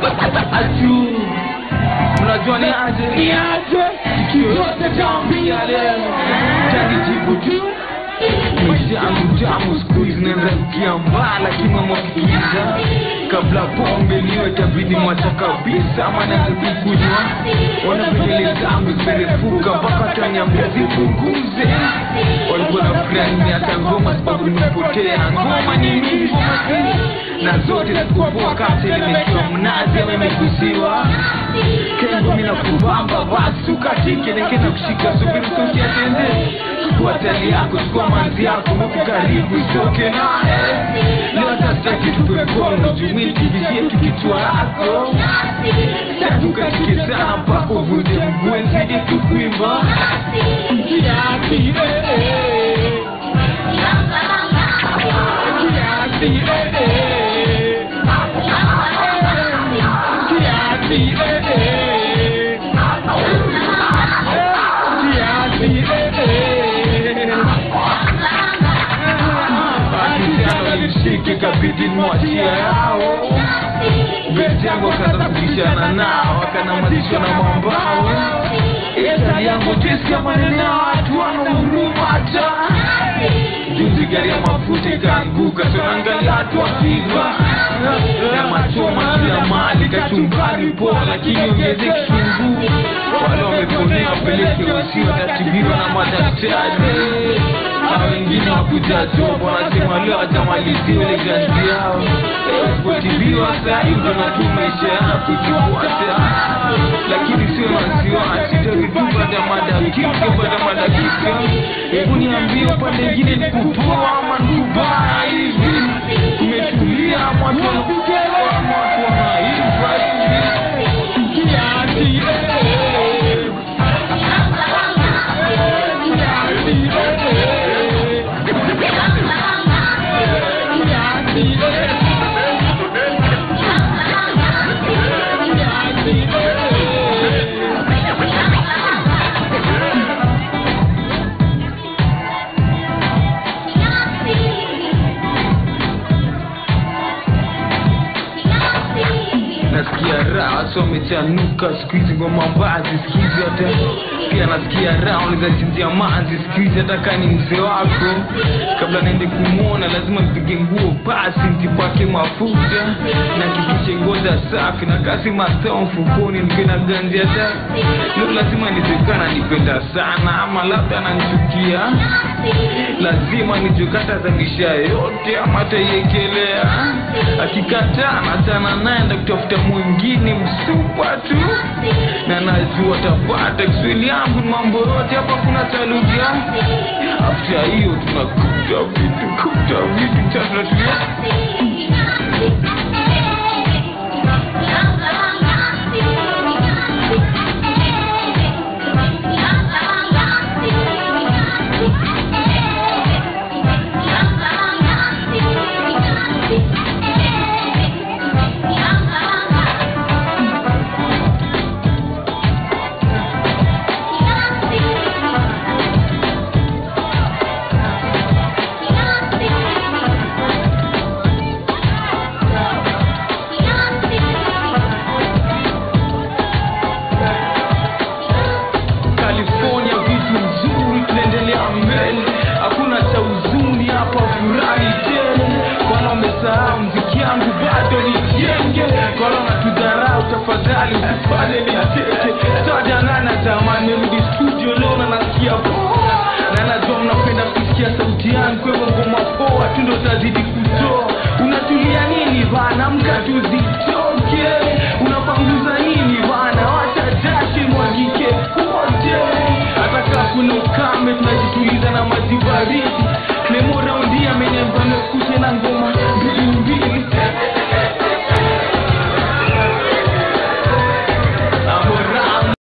Atu unajua Niaje yote tambia leo Jani jibu tu Mjamu squeeze nenda kiamba lakini mwakikiza kabla pombe liwe tabidi mwacha kabisa ama nazibi kunywa wanapelele zangu zimerefuka mpaka tanyambia zipunguze walikuwa na fulani hata ngoma sababu nimepotea ngoma ni mingi na zote zikupoa kati limesiwa mnazi ama imekusiwa kengo mina kubamba basi ukatike nekena kushika subiri sauti ya tende chukua tali yako chukua manzi yako muku karibu isoke nae leo tataki tupe mkono jumini tibisie tukitua yako tatuka chike sana mpaka uvunde mguu nzidi tukuimba kiasi Shiki kabidi mwachia yao Beti yangu wakaza kubishana nao wakana mazisho na mambao Etali yangu jesi ya manene watu wanauruma hata Juzi gari ya mafuta ikaanguka Sonangali hatu wakiva na machoma kila mali kachumbani poa lakini ongeze kitungu wale wameponea peleke wasiwa tatibiwa na madaktari na wengine wakuja jobo wanasema leo atamaliziwe ile ganzi yao usipotibiwa saa hiyo ndo natumaisha yana kujifuata lakini sio wasiwasi tavitupa ya madakika hebu niambie upande ingine ni kupoa ama nikubaya hivi kumetulia watu wanakukelewa watu wanaiva hivi kiasi nasikia raha somechanuka sikuizi ngoma mbazi sikizi hata pia nasikia raha unizashindia manzi sikizi hata kani mzee wako kabla naende kumuona lazima mpige nguo pasi mtipake mafuta na kikishe ngoza safi na kasi masawa mfukoni mpena ganzi hata leo lazima nizekana nipenda sana ama labda nanchukia lazima nijukata za misha yote ama taiekelea akikataa natana naenda kutafuta mwingine msupa tu na najua tapata kiswili yangu ni mambo yote hapa kuna taluja after hiyo tunakuta vitu tatunatumia mziki yangu bado nijenge Korona tudharau tafadhali usifanye niteke Tajangana tamani rudi studio leo na nasikia poa na najua mnapenda kusikia sauti yangu kwa hivyo ngoma poa tu ndo tazidi kutoa unatulia nini bana mkatuzitoke unapanguza nini bana wacha jashe mwagike kote hata kama kuna ukame tunajituliza na maji baridi Clemo raundi amenyamba mekute na ngoma